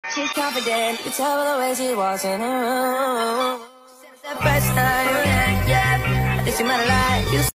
She's confident, you can tell by the way she walks in the room. She said it's the first time, yeah, yeah. I think she might have lied.